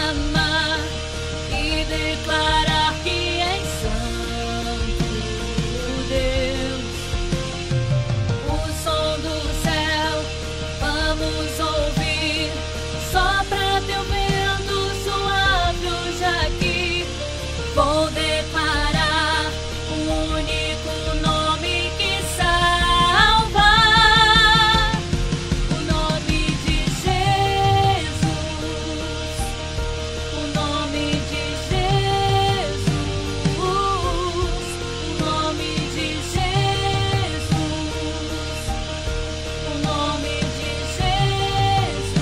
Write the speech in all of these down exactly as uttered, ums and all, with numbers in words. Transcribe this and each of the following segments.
amar e declarar que és santo, Deus. O som do céu vamos ouvir, sopra teu vento suave hoje aqui. Vou declarar o único nome que salva, o nome de Jesus, o nome de Jesus, o nome de Jesus, o nome de Jesus,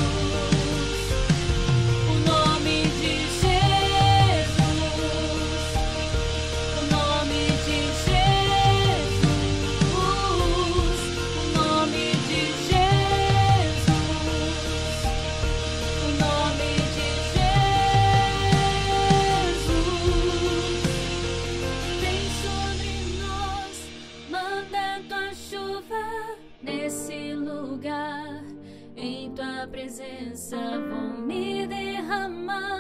o nome de Jesus, o nome de Jesus, o nome de Jesus, o nome de Jesus. Vem sobre nós, manda tua chuva nesse lugar. Em tua presença vou me derramar.